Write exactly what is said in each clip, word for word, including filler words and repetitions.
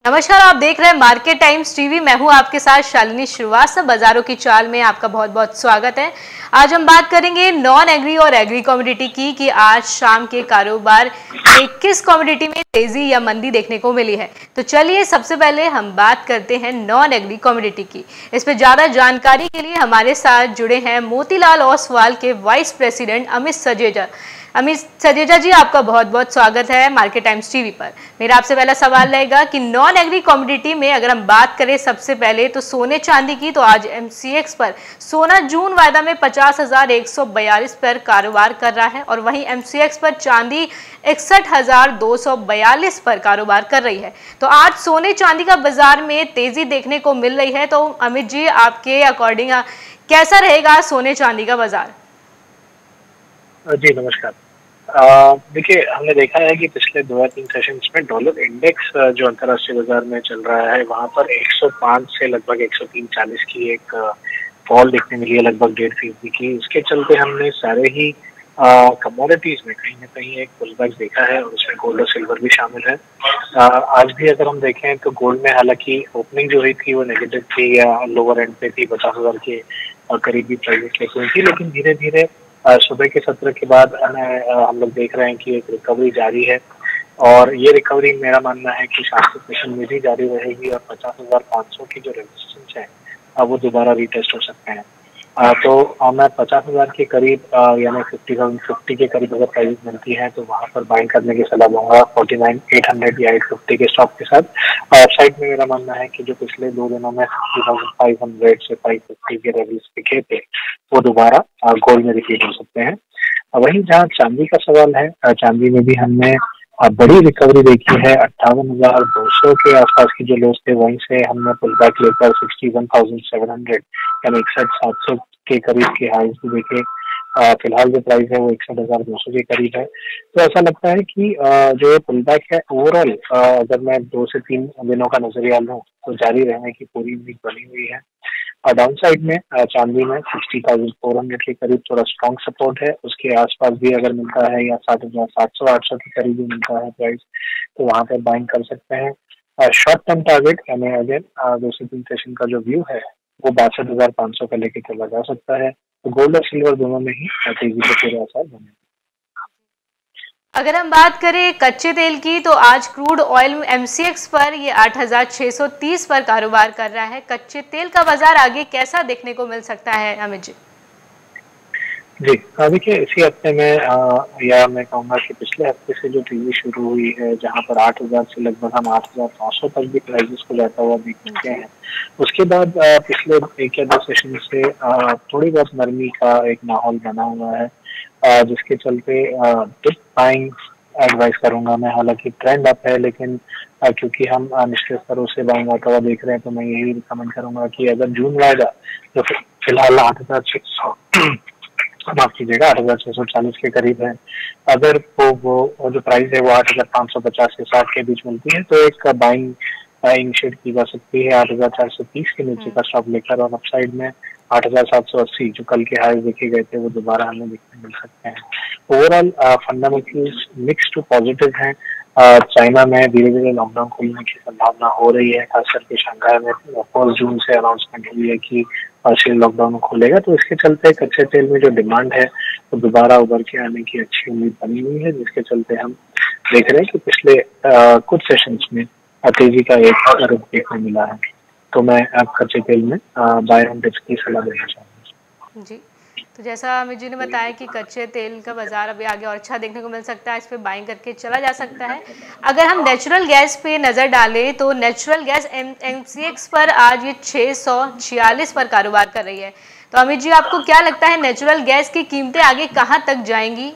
नमस्कार, आप देख रहे हैं मार्केट टाइम्स टीवी। मैं हूं आपके साथ शालिनी श्रीवास्तव। बाजारों की चाल में आपका बहुत बहुत स्वागत है। आज हम बात करेंगे नॉन एग्री और एग्री कमोडिटी की कि आज शाम के कारोबार में किस कमोडिटी में तेजी या मंदी देखने को मिली है। तो चलिए सबसे पहले हम बात करते हैं नॉन एग्री कमोडिटी की। इस पर ज्यादा जानकारी के लिए हमारे साथ जुड़े हैं मोतीलाल ओसवाल के वाइस प्रेसिडेंट अमित सजेजा। अमित सजेजा जी, आपका बहुत बहुत स्वागत है मार्केट टाइम्स टीवी पर। मेरा आपसे पहला सवाल रहेगा कि नॉन एग्री कमोडिटी में अगर हम बात करें सबसे पहले तो सोने चांदी की, तो आज एमसीएक्स पर सोना जून वायदा में पचास हजार एक सौ बयालीस पर कारोबार कर रहा है और वहीं एमसीएक्स पर चांदी इकसठ हजार दो सौ बयालीस पर कारोबार कर रही है। तो आज सोने चांदी का बाजार में तेजी देखने को मिल रही है। तो अमित जी, आपके अकॉर्डिंग कैसा रहेगा सोने चांदी का बाजार? जी नमस्कार। देखिए, हमने देखा है कि पिछले दो या तीन सेशंस में डॉलर इंडेक्स जो अंतर्राष्ट्रीय बाजार में चल रहा है वहां पर एक सौ पाँच से लगभग एक सौ तीन चालीस की एक फॉल देखने मिली है, लगभग डेढ़ फीसदी की। इसके चलते हमने सारे ही कमोडिटीज में कहीं ना कहीं एक पुलबैक देखा है और उसमें गोल्ड और सिल्वर भी शामिल है। आ, आज भी अगर हम देखें तो गोल्ड में हालांकि ओपनिंग जो हुई थी वो नेगेटिव थी या लोअर एंड पे थी, पचास हजार के करीबी प्राइस लेके हुई थी, लेकिन धीरे धीरे सुबह के सत्र के बाद हम लोग देख रहे हैं कि एक रिकवरी जारी है और ये रिकवरी मेरा मानना है कि शाम के सेशन में भी जारी रहेगी और पचास हजार पाँच सौ की जो रेजिस्टेंस है वो दोबारा रिटेस्ट हो सकते हैं। आ, तो मैं पचास हजार के करीब यानी फिफ्टी थाउजेंड फिफ्टी के करीब अगर प्राइस मिलती है तो वहां पर बाइंग करने की सलाह दूंगा फोर्टी नाइन एट हंड्रेड या एट फिफ्टी के स्टॉक के साथ। वेबसाइट में मेरा मानना है कि जो पिछले दो दिनों में फिफ्टी थाउजेंड फाइव हंड्रेड से फाइव फिफ्टी के लेवल्स दिखे थे वो दोबारा गोल्ड में रिपीट हो सकते हैं। वहीं जहाँ चांदी का सवाल है, चांदी में भी हमने बड़ी रिकवरी देखी है। अट्ठावन हजार दो सौ के आसपास की जो लोस थे वहीं से हमने पुल बैक लेकर sixty one thousand seven hundred यानी इकसठ सात सौ के करीब के हाइज भी देखे। फिलहाल जो प्राइस है वो इकसठ हजार दो सौ के करीब है। तो ऐसा लगता है कि जो पुल बैक है ओवरऑल अगर मैं दो से तीन दिनों का नजरिया लूँ तो जारी रहने की पूरी उम्मीद बनी हुई है। और डाउन साइड में चांदी में सिक्सटी थाउजेंड फोर हंड्रेड के करीब थोड़ा स्ट्रॉन्ग सपोर्ट है, उसके आसपास भी अगर मिलता है या सात हजार सात सौ आठ सौ के करीब भी मिलता है प्राइस तो वहां पर बाइंग कर सकते हैं। शॉर्ट टर्म टारगेट यानी अगेन दो से तीन सेशन का जो व्यू है वो बासठ हजार पाँच सौ का लेके चला जा सकता है। तो गोल्ड और सिल्वर दोनों में ही तेजी के पूरे आसार बने। अगर हम बात करें कच्चे तेल की, तो आज क्रूड ऑयल एमसीएक्स पर ये आठ हजार छह सौ तीस पर कारोबार कर रहा है। कच्चे तेल का बाजार आगे कैसा देखने को मिल सकता है अमित जी? जी देखिए, इसी हफ्ते में आ, या मैं कहूँगा कि पिछले हफ्ते से जो तेजी शुरू हुई है जहाँ पर आठ हजार से लगभग हम आठ हजार पाँच सौ तक भी प्राइसेस को जाता हुआ देख चुके हैं। उसके बाद आ, पिछले एक या दो सेशन से आ, थोड़ी बहुत नरमी का एक माहौल बना हुआ है, आ, जिसके चलते डिप बाइंग एडवाइस करूंगा मैं। हालांकि ट्रेंड अप है लेकिन आ, क्योंकि हम निश्चित स्तरों से बाइंग आता हुआ देख रहे हैं तो मैं यही रिकमेंड करूंगा कि अगर जून वायदा जो फिलहाल आठ हजार छह सौ माफ कीजिएगा आठ हजार छह सौ चालीस के करीब है, अगर वो वो जो प्राइस है वो आठ हजार पाँच सौ पचास से साठ के बीच मिलती है तो एक बाइंग इनिशिएट की जा सकती है आठ हजार चार सौ तीस के नीचे का स्टॉप लेकर, और अपसाइड में आठ हजार सात सौ अस्सी जो कल के हाई देखे गए थे वो दोबारा हमें देखने मिल सकते हैं। Overall fundamentals mix to positive हैं। चाइना में धीरे धीरे लॉकडाउन खुलने की संभावना हो रही है, खास करके शंघाई में फर्स्ट जून से अनाउंसमेंट हुई है कि पार्शियल लॉकडाउन खुलेगा। तो इसके चलते कच्चे तेल में जो डिमांड है वो तो दोबारा उभर के आने की अच्छी उम्मीद बनी हुई है, जिसके चलते हम देख रहे हैं कि पिछले आ, कुछ सेशंस में तेजी का एक रुख देखने मिला है। तो मैं अब कच्चे तेल में बाय ऑन डिप्स की सलाह देना चाहूँगा। जी, तो जैसा अमित जी ने बताया कि कच्चे तेल का बाजार अभी आगे और अच्छा देखने को मिल सकता है, इस पे बाइंग करके चला जा सकता है। अगर हम नेचुरल गैस पे नज़र डालें तो नेचुरल गैस एमसीएक्स पर आज ये छह सौ छियालीस पर कारोबार कर रही है। तो अमित जी, आपको क्या लगता है नेचुरल गैस की कीमतें आगे कहाँ तक जाएंगी?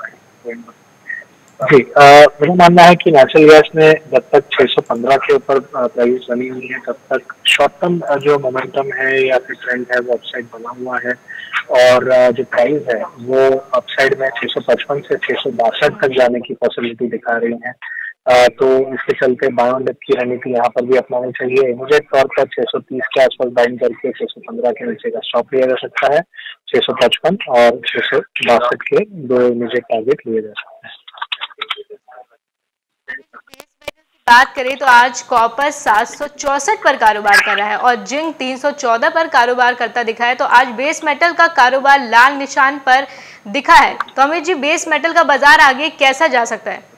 जी, मेरा मानना है कि नेचुरल गैस में जब तक छह सौ पंद्रह के ऊपर प्राइस बनी हुई है तब तक शॉर्ट टर्म जो मोमेंटम है या फिर ट्रेंड है वो अपसाइड बना हुआ है, और जो प्राइस है वो अपसाइड में छह सौ पचपन से छह सौ बासठ तक जाने की पॉसिबिलिटी दिखा रही है। आ, तो इसके चलते बाय ऑन डिप की रणनीति यहाँ पर भी अपनानी चाहिए। इमीडिएट तौर पर छह सौ तीस के आसपास बाइंग करके छह सौ पंद्रह के नीचे का स्टॉप लिया जा सकता है। छह सौ पचपन और छह सौ बासठ के दो इमीडिएट टारगेट लिए जा सकते हैं। बात करें तो आज कॉपर सात सौ चौसठ पर कारोबार कर रहा है और जिंक तीन सौ चौदह पर कारोबार करता दिखा है। तो आज बेस मेटल का कारोबार लाल निशान पर दिखा है। तो अमित जी, बेस मेटल का बाजार आगे कैसा जा सकता है?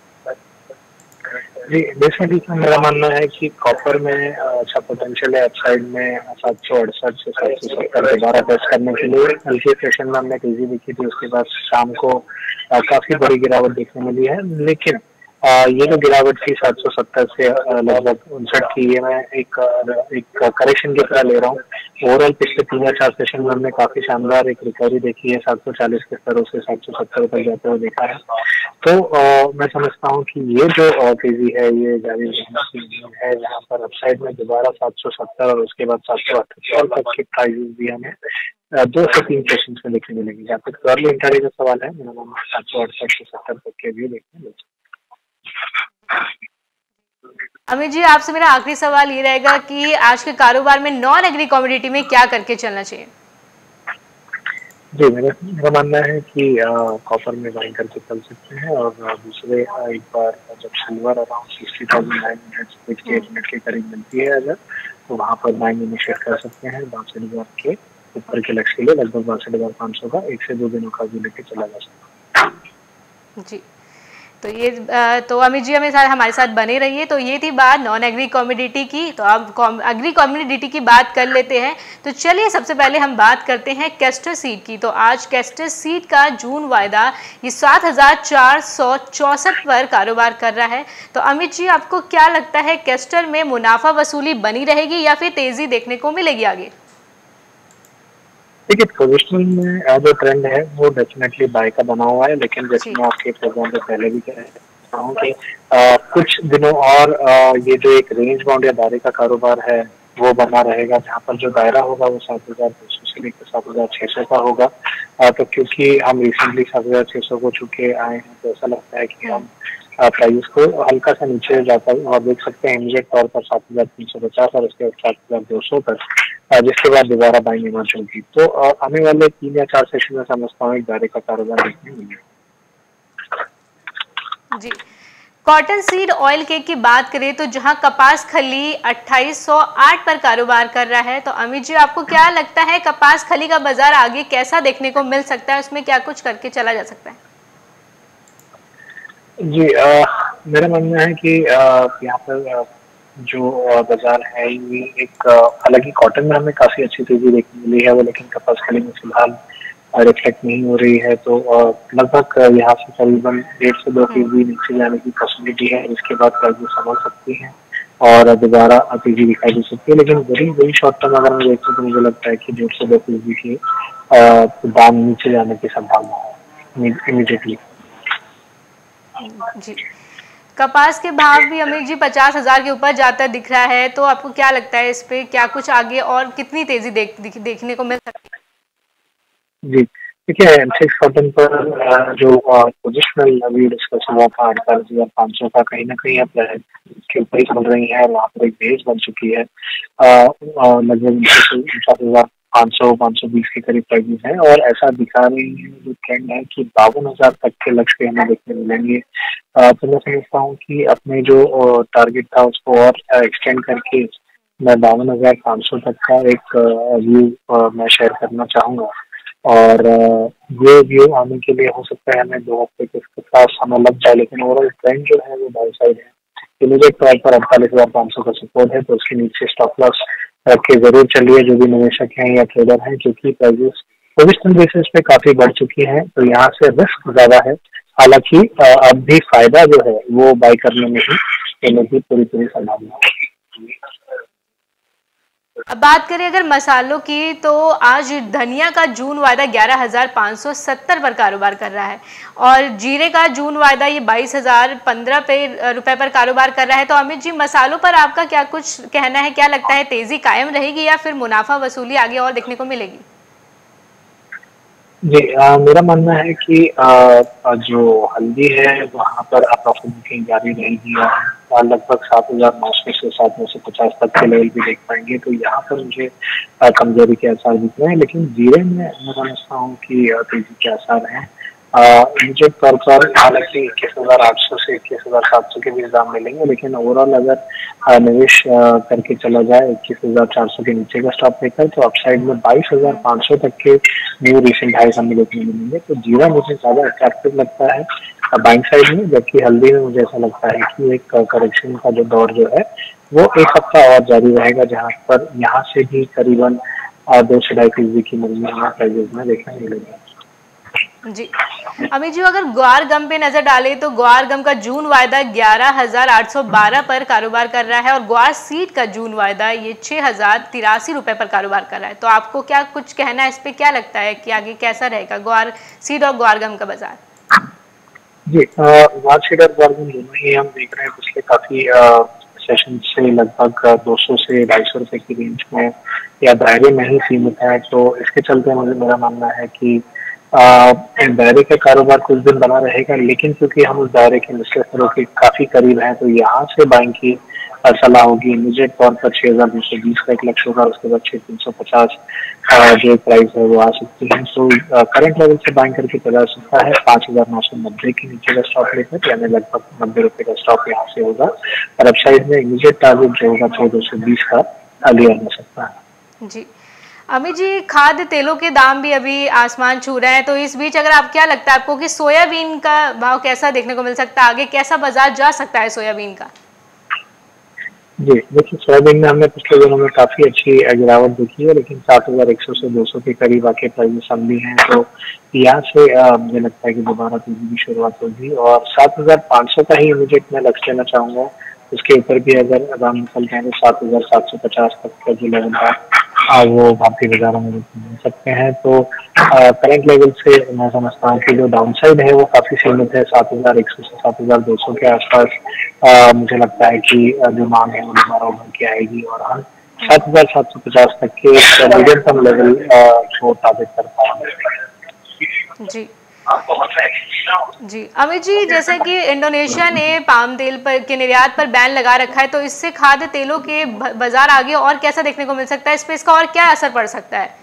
जी, बेस मेटल का मेरा मानना है कि कॉपर में अच्छा पोटेंशियल है अपसाइड में सात सौ अड़सठ से सात सौ सत्तर दोबारा टेस्ट करने के लिए। हल्की सेशन में हमने तेजी दिखी थी, उसके बाद शाम को काफी बड़ी गिरावट देखने मिली है, लेकिन आ, ये जो गिरावट थी सात सौ सत्तर से लगभग उनसठ की, ये मैं एक एक करेक्शन की तरह ले रहा हूँ। ओवरऑल पिछले तीन या चार सेशन में हमने काफी शानदार एक रिकवरी देखी है, सात सौ चालीस के स्तरों से सात सौ सत्तर तक जाते हुए देखा है। तो आ, मैं समझता हूँ कि ये जो तेजी है ये जारी है, जहाँ पर अपसाइड में दोबारा सात सौ सत्तर और उसके बाद सात सौ अठहत्तर तक के प्राइजेस भी हमें दो से तीन सेशन में देखने मिलेंगे। जहाँ तक अर्ली इंट्राडे का सवाल है, मेरा नाम सात सौ अड़सठ से सत्तर तक के भी देखने मिलेंगे। अमित जी, आपसे मेरा आखिरी सवाल ये रहेगा कि आज के कारोबार में नॉन एग्री कमोडिटी में क्या करके चलना चाहिए? जी, मेरा मेरा मानना है कि कॉपर में बाइंग करके चल सकते हैं, और दूसरे एक बार जब silver around sixty thousand nine hundred के करीब मिलती है अगर, तो वहाँ पर बाइंग इनिशिएट कर सकते हैं बासठ हजार के ऊपर के लक्ष्य के लिए। लगभग बासठ हजार पाँच सौ का एक से दो दिनों का भी लेके चला जा सकता है। जी, तो ये तो अमित जी हमें साथ हमारे साथ बने रहिए। तो ये थी बात नॉन एग्री कमोडिटी की। तो अब एग्री कमोडिटी की बात कर लेते हैं। तो चलिए सबसे पहले हम बात करते हैं कैस्टर सीड की। तो आज कैस्टर सीड का जून वायदा ये सात हजार चार सौ चौसठ पर कारोबार कर रहा है। तो अमित जी, आपको क्या लगता है, कैस्टर में मुनाफा वसूली बनी रहेगी या फिर तेजी देखने को मिलेगी आगे? देखिए, पोजिशनल में जो ट्रेंड है वो डेफिनेटली बाय का बना हुआ है, लेकिन जैसे मैं आपके प्रोग्राम से पहले भी कह रहा हूँ कि आ, कुछ दिनों और आ, ये जो एक रेंज बाउंड या दायरे का कारोबार है वो बना रहेगा, जहाँ पर जो दायरा होगा वो सात हजार दो सौ से लेकर सात हजार छह सौ का होगा। आ, तो क्योंकि हम रिसेंटली सात हजार छह सौ को चुके आए हैं, तो ऐसा लगता है कि हम प्राइस को हल्का सा नीचे जाता और देख सकते हैं इमीडिएट तौर पर सात हजार तीन सौ पचास और उसके बाद सात हजार दो सौ तक, जिसके बाद दोबारा बाइंग इमर्ज होगी। तो आने वाले तीन या चार सेशन में समझता हूँ एक दायरे का कारोबार देखने मिलेगा। जी, कॉटन सीड ऑयल केक की बात करें तो जहां कपास खली अट्ठाईस सौ आठ पर कारोबार कर रहा है। तो अमित जी, आपको क्या लगता है कपास खली का बाजार आगे कैसा देखने को मिल सकता है? उसमें क्या कुछ करके चला जा सकता है? जी, आ, मेरा मानना है कि यहाँ पर जो बाजार है ये एक अलग ही, कॉटन में हमें काफी अच्छी तेजी देखने मिली है वो, लेकिन कपास खली में फिलहाल रिफ्लेक्ट नहीं हो रही है। तो लगभग यहाँ से करीबन डेढ़ से दो फीसदी नीचे जाने की पॉसिबिलिटी है। इसके बाद प्राइसेस संभल सकती हैं और दोबारा तेजी दिखाई दे सकती है, लेकिन वेरी वेरी शॉर्ट टर्म अगर मैं देखूँ तो मुझे लगता है कि डेढ़ से दो फीसदी की दाम नीचे जाने की संभावना है इमीडिएटली। जी, कपास के भाव भी अमित जी पचास हजार के ऊपर जाता दिख रहा है। तो आपको क्या लगता है इस पे क्या कुछ आगे और कितनी तेजी देख, देख, देखने को मिल सकती है? जी, देखिए, एमसीएक्स कॉटन पर जो पोजिशनल अभी डिस्कस हुआ था अड़तालीस हजार पाँच सौ का, कहीं ना कहीं अब के ऊपर ही चल रही है, वहाँ पर एक बेस बन चुकी है। लगभग उनचास हजार पाँच सौ पाँच सौ बीस के करीब प्राइसेस है, और ऐसा दिखा रही है जो ट्रेंड है कि बावन हजार तक के लक्ष्य हमें देखने मिलेंगे। तो मैं समझता हूँ कि अपने जो टारगेट था उसको और एक्सटेंड करके मैं बावन हजार पाँच सौ तक का एक व्यू मैं शेयर करना चाहूँगा। और ये व्यू आने के लिए हो सकता है हमें दो हफ्ते के साथ समय लग जाए, लेकिन ओवरऑल ट्रेंड जो है वो बाई साइड है। इमीडिएट तौर पर अड़तालीस हजार पाँच सौ का सपोर्ट है, तो उसके नीचे स्टॉप लॉस रख के जरूर चलिए जो भी निवेशक हैं या ट्रेडर हैं, क्योंकि प्राइसेस पोजिशनल बेसिस पे काफी बढ़ चुकी हैं, तो यहाँ से रिस्क ज्यादा है। हालांकि अब भी फायदा जो है वो बाई करने में ही लेने की पूरी पूरी संभावना है। अब बात करें अगर मसालों की, तो आज धनिया का जून वायदा ग्यारह हजार पाँच सौ सत्तर पर कारोबार कर रहा है और जीरे का जून वायदा ये बाईस हजार पंद्रह पे रुपए पर कारोबार कर रहा है। तो अमित जी, मसालों पर आपका क्या कुछ कहना है? क्या लगता है तेजी कायम रहेगी या फिर मुनाफा वसूली आगे और देखने को मिलेगी? जी, आ, मेरा मानना है कि आ, जो हल्दी है वहाँ पर प्रॉफिट बुकिंग जारी रहेगी और लगभग सात हजार नौ सौ से सात नौ सौ पचास तक के लेवल भी देख पाएंगे, तो यहाँ पर मुझे कमजोरी के आसार दिख रहे हैं। लेकिन जीरे में मैं समझता हूँ कि तेजी के आसार हैं। निश्चित तौर पर हालांकि इक्कीस हजार आठ सौ से इक्कीस हजार सात सौ के बीच दाम मिलेंगे, लेकिन ओवरऑल अगर निवेश करके चला जाए इक्कीस हजार चार सौ के नीचे का स्टॉप लेकर, तो अपसाइड में बाईस हजार पाँच सौ तक के न्यू रिसेंट हाई हमें देखने मिलेंगे। तो जीरा मुझे ज्यादा अट्रैक्टिव लगता है बाइंग साइड में, जबकि हल्दी में मुझे ऐसा लगता है कि एक करेक्शन का जो दौर जो है वो एक हफ्ता और जारी रहेगा, जहां पर यहाँ से भी करीबन दो से ढाई फीसदी की नरमी हमें प्राइजेस में देखने मिलेगा। जी अमित जी, अगर ग्वार गम पे नजर डालें तो ग्वार गम का जून वायदा ग्यारह हजार आठ सौ बारह पर कारोबार कर रहा है और ग्वार सीड का जून वायदा ये छह हजार तिरासी रुपए पर कारोबार कर रहा है। तो आपको क्या कुछ कहना है इस पे, क्या लगता है कि आगे कैसा रहेगा ग्वार सीड और ग्वार गम का बाजार? जी, ग्वार सीड और ग्वार गम दोनों ही हम देख रहे हैं पिछले काफी सेशन से लगभग दो सौ से ढाई सौ रुपए की रेंज में या दायरे में ही सीमित है। तो इसके चलते मुझे मेरा मानना है कि दायरे का कारोबार कुछ दिन बना रहेगा, लेकिन क्योंकि हम उस दायरे के निचले स्तरों के काफी करीब हैं, तो यहाँ से बाइंग की सलाह होगी। इमीडिएट तौर पर छह हजार दो सौ बीस का एक लक्ष्य होगा, उसके बाद छह तीन सौ पचास जो प्राइस है वो आ सकती है। तो करंट लेवल से बाइंग करके चला सकता है पांच हजार नौ सौ नब्बे के नीचे का स्टॉप लेकर, यानी लगभग नब्बे रुपए का स्टॉप यहाँ से होगा। और अब साइड में इमीडिएट टारगेट जो होगा छह दो सौ बीस का लिया जा सकता है। जी अमित जी, खाद्य तेलों के दाम भी अभी आसमान छू रहे हैं, तो इस बीच अगर आप क्या लगता है आपको कि सोयाबीन का भाव कैसा देखने को मिल सकता है, आगे कैसा बाजार जा सकता है सोयाबीन का? जी देखिए, सोयाबीन में हमने पिछले दिनों में काफी अच्छी गिरावट देखी है, लेकिन सात हजार एक सौ से दो सौ के करीब आके प्राइस हम भी हैं। तो यहाँ से मुझे लगता है कि दोबारा तेजी की शुरुआत होगी और सात हजार पाँच सौ का ही इमीडिएट मैं लक्ष्य लेना चाहूंगा। उसके ऊपर भी अगर दाम निकल जाएंगे सात हजार सात सौ पचास तक का जो लेवल है वो भारतीय बाजारों में मिल सकते हैं। तो करंट लेवल से मैं समझता हूँ कि जो डाउन साइड है वो काफी सीमित है, सात हजार एक सौ से सात हजार दो सौ के आसपास मुझे लगता है कि जो मांग है वो दोबारा उभर के आएगी और हम सात हजार सात सौ पचास तक के मीडियम टर्म लेवल को टारगेट कर पाएंगे। जी जी अमित जी, जैसे कि इंडोनेशिया ने पाम तेल पर के निर्यात पर बैन लगा रखा है, तो इससे खाद्य तेलों के बाजार आगे और कैसा देखने को मिल सकता है, इस पे इसका और क्या असर पड़ सकता है?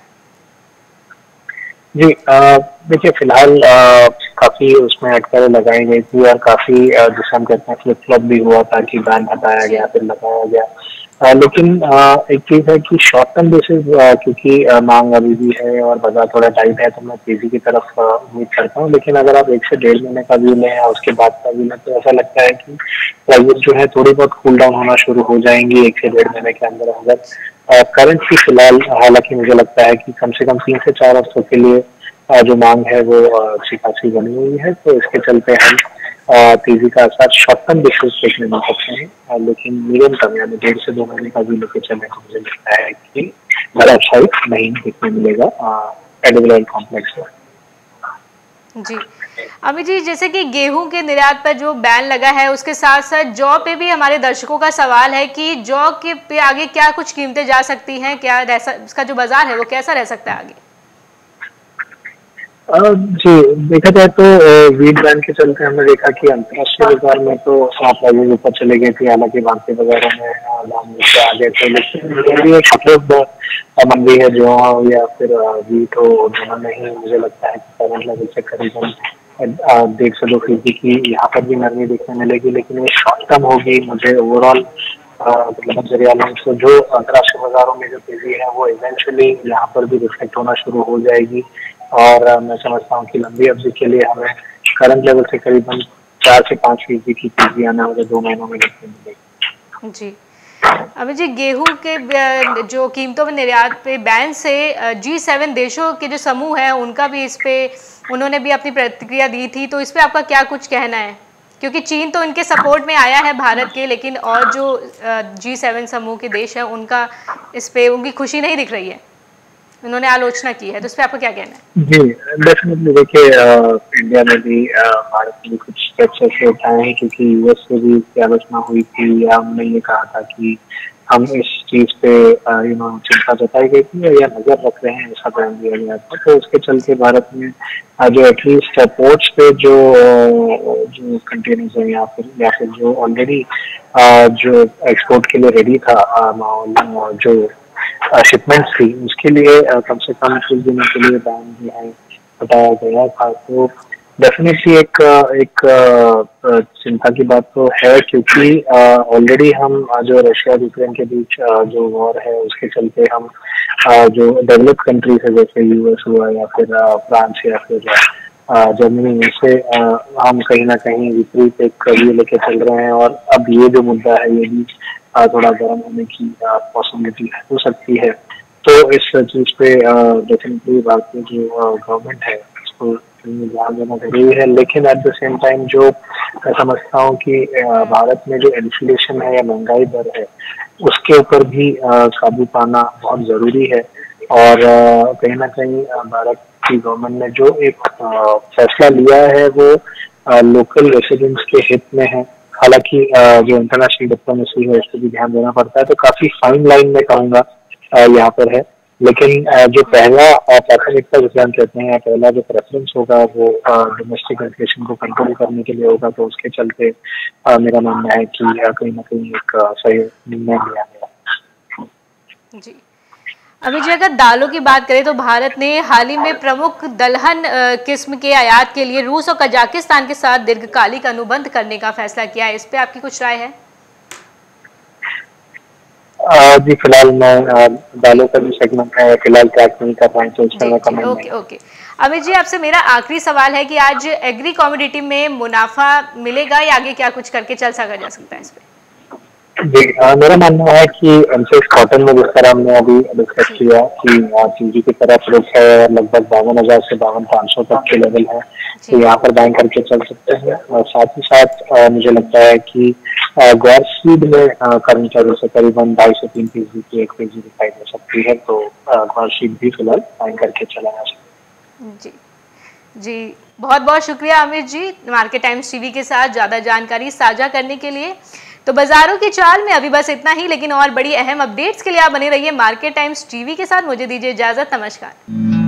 जी देखिए, फिलहाल काफी उसमें अटकलें लगाई गई थी और काफी जिसे हम कहते हैं फ्लिप फ्लॉप भी हुआ था कि बैन हटाया गया फिर लगाया गया। आ, लेकिन आ, एक चीज है कि शॉर्ट टर्म बेसिस क्योंकि मांग अभी भी है और बाजार थोड़ा टाइट है, तो मैं तेजी की तरफ उम्मीद करता हूँ। लेकिन अगर आप एक से डेढ़ महीने का व्यू लें या उसके बाद का व्यू लें, तो ऐसा लगता है कि प्राइसेस जो है थोड़ी बहुत कूल डाउन होना शुरू हो जाएंगी एक से डेढ़ महीने के अंदर अंदर। करंट की फिलहाल हालांकि मुझे लगता है कि कम से कम तीन से चार हफ्तों के लिए जो मांग है वो अच्छी खासी बनी हुई है, तो इसके चलते हम तेजी का असर शॉर्ट टर्म बेसिस देखने में सकते हैं। लेकिन मीडियम टर्म यानी डेढ़ से दो महीने का भी लेके चलने को मुझे लगता है कि बड़ा अच्छा नहीं देखने मिलेगा एडिबल ऑयल कॉम्प्लेक्स में। जी अमित जी, जैसे कि गेहूं के निर्यात पर जो बैन लगा है, उसके साथ साथ जौ पे भी हमारे दर्शकों का सवाल है कि जौ के पे आगे क्या कुछ कीमतें जा सकती हैं, क्या इसका जो बाजार है वो कैसा रह सकता है आगे? जी देखा जाए तो वीट बैन के चलते हमने देखा कि अंतर्राष्ट्रीय बाजार में तो प्राइसेस ऊपर चले गए थे, हालांकि भारतीय बाजारों में दाम नीचे आ गए थे। लेकिन एक सफेद मंदी है जो या फिर वीट हो, दोनों में ही मुझे लगता है कि करंट लेवल से करीबन डेढ़ से दो फीसदी की यहाँ पर भी नरमी देखने मिलेगी, लेकिन ये शॉर्ट टर्म होगी। मुझे ओवरऑल नजरिया लें तो जो अंतर्राष्ट्रीय बाजारों में जो तेजी है वो इवेंचुअली यहाँ पर भी रिफ्लेक्ट होना शुरू हो जाएगी और मैं समझता हूँ कि लंबी अवधि के लिए हमें करंट लेवल से करीबन चार से पाँच फीसदी की तेजी आने वाले दो महीनों में देखने मिलेगी। जी अमित जी, गेहूं के जो कीमतों में निर्यात पे बैन से जी सेवन देशों के जो समूह है उनका भी इस पे उन्होंने भी अपनी प्रतिक्रिया दी थी, तो इस पे आपका क्या कुछ कहना है? क्योंकि चीन तो इनके सपोर्ट में आया है भारत के, लेकिन और जो जी सेवन समूह के देश हैं उनका इस पे उनकी खुशी नहीं दिख रही है, उन्होंने आलोचना की है, तो इस पे आपको क्या कहना है? जी डेफिनेटली देखिए, इंडिया में भी भारत में भी कुछ स्टेप्स ऐसे उठाए हैं क्योंकि यूएस से भी इसकी आलोचना हुई थी या हमने ये कहा था कि हम इस चीज पे यू नो चिंता जताई गई थी या नजर रख रहे हैं, ऐसा बयान दिया गया था। तो उसके चलते भारत में जो एटलीस्ट पोर्ट्स पे जो जो कंटेनर्स हैं या फिर या फिर जो ऑलरेडी जो एक्सपोर्ट के लिए रेडी था माहौल जो शिपमेंट्स थी उसके लिए कम से कम कुछ दिनों के लिए बैन जो है हटाया गया था। तो डेफिनेटली एक एक चिंता की बात तो है, क्योंकि ऑलरेडी हम जो रशिया यूक्रेन के बीच जो वॉर है उसके चलते हम जो डेवलप्ड कंट्रीज है जैसे यूएस हुआ या फिर फ्रांस या फिर जर्मनी, इससे हम कहीं ना कहीं विपरीत एक व्यू लेके चल रहे हैं। और अब ये जो मुद्दा है ये भी थोड़ा गर्म होने की पॉसिबिलिटी हो सकती है। तो इस चीज पे डेफिनेटली भारतीय जो गवर्नमेंट है उसको ध्यान देना जरूरी है। लेकिन एट द सेम टाइम जो मैं समझता हूँ कि भारत में जो इन्फ्लेशन है या महंगाई दर है उसके ऊपर भी काबू पाना बहुत जरूरी है। और कहीं ना कहीं भारत की गवर्नमेंट ने जो एक फैसला लिया है वो लोकल रेसिडेंट्स के हित में है। हालांकि जो इंटरनेशनल डिप्लोमेसी है उसको भी ध्यान देना पड़ता है, तो काफी फाइन लाइन में कहूँगा यहाँ पर है। लेकिन जो पहला प्राथमिकता जिसे हम कहते हैं, पहला जो प्रेफरेंस होगा वो डोमेस्टिक इन्फ्लेशन को कंट्रोल करने के लिए होगा। तो उसके चलते मेरा मानना है कि कहीं ना कहीं एक सही निर्णय लिया गया। जी अमित जी, अगर दालों की बात करें तो भारत ने हाल ही में प्रमुख दलहन किस्म के आयात के लिए रूस और कजाकिस्तान के साथ दीर्घकालिक अनुबंध करने का फैसला किया है। इस पे आपकी कुछ राय है? जी फिलहाल मैं दालों का जो सेगमेंट है फिलहाल ट्रैक नहीं कर पाए, तो उसमें comment okay okay Amit ji, आपसे मेरा आखिरी सवाल है कि आज एग्री कमोडिटी में मुनाफा मिलेगा या आगे क्या कुछ करके चल सका जा सकता है इस पे? जी मेरा मानना है कि एमसीएक्स कॉटन में जिस तरह हमने अभी डिस्कस किया कि चीजी की तरफ रुख है, लगभग बावन हजार से बावन पाँच सौ तक के लेवल है, तो यहाँ पर बाइंग करके चल सकते हैं। और साथ ही साथ मुझे लगता है कि ग्वार सीड में करंट लेवल से करीबन ढाई से तीन फीसदी की एक फीसदी दिखाई दे सकती है, तो ग्वार सीड भी फिलहाल बाइंग करके चला जा सकता है। जी जी बहुत बहुत शुक्रिया Amit ji, market times TV के साथ ज्यादा जानकारी साझा करने के लिए। तो बाजारों की चाल में अभी बस इतना ही, लेकिन और बड़ी अहम अपडेट्स के लिए आप बने रहिए मार्केट टाइम्स टीवी के साथ। मुझे दीजिए इजाजत, नमस्कार।